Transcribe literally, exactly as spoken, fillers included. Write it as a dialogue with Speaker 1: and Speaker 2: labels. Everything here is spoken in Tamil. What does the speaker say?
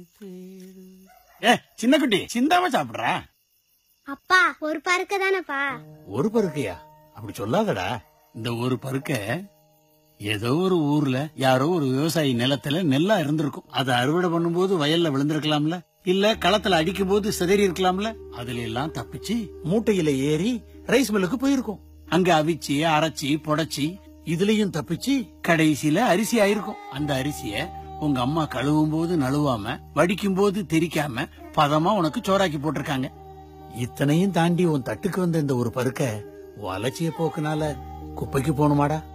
Speaker 1: ஏ சின்ன குட்டி சிந்தாம சாப்பிடுற.
Speaker 2: அப்பா ஒரு பருக்க தானப்பா.
Speaker 1: ஒரு பருக்கையா? அப்படி சொல்லாதடா. இந்த ஒரு பருக்க ஏதோ ஒரு ஊர்ல யாரோ ஒரு விவசாயி நிலத்துல நெல்லா இருந்திருக்கும். அதை அறுவடை பண்ணும்போது வயல்ல விழுந்திருக்கலாம்ல, இல்ல களத்துல அடிக்கும் போது சிதறி இருக்கலாம்ல. அதுல எல்லாம் தப்பிச்சு மூட்டையில ஏறி ரைஸ் மில்லுக்கு போயிருக்கும். அங்க அவிச்சு அரைச்சி புடைச்சி இதுலயும் தப்பிச்சு கடைசியில அரிசி ஆயிருக்கும். அந்த அரிசிய உங்க அம்மா கழுவும் போது நழுவாம, வடிக்கும் போது தெரிக்காம பதமா உனக்கு சோறாக்கி போட்டிருக்காங்க. இத்தனையும் தாண்டி உன் தட்டுக்கு வந்த இந்த ஒரு பருக்க வளர்ச்சிய போக்குனால குப்பைக்கு போகணுமாடா?